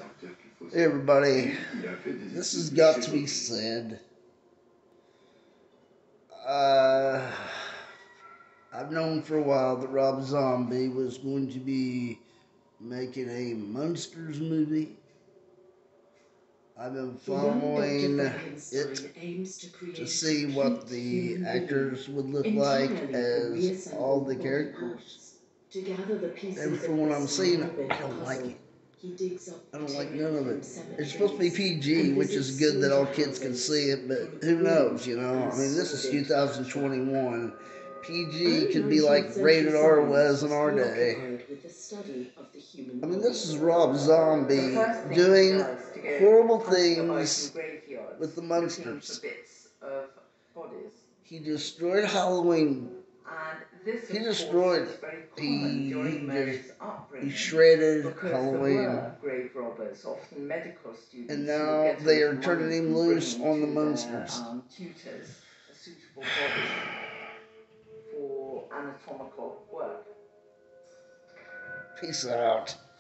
Hey everybody, this has got to be said. Uh, I've known for a while that Rob Zombie was going to be making a Munsters movie. I've been following it to see what the actors would look like as all the characters. And from what I'm seeing, I don't like it. I don't like none of it. It's supposed to be PG, which is good that all kids can see it, but who knows, you know? I mean, this is 2021. PG could be like rated R was in our day. I mean, this is Rob Zombie doing horrible things with the Munsters. He destroyed Halloween. He destroyed it. He shredded Halloween. And now they are turning him loose on the Munsters. Peace out.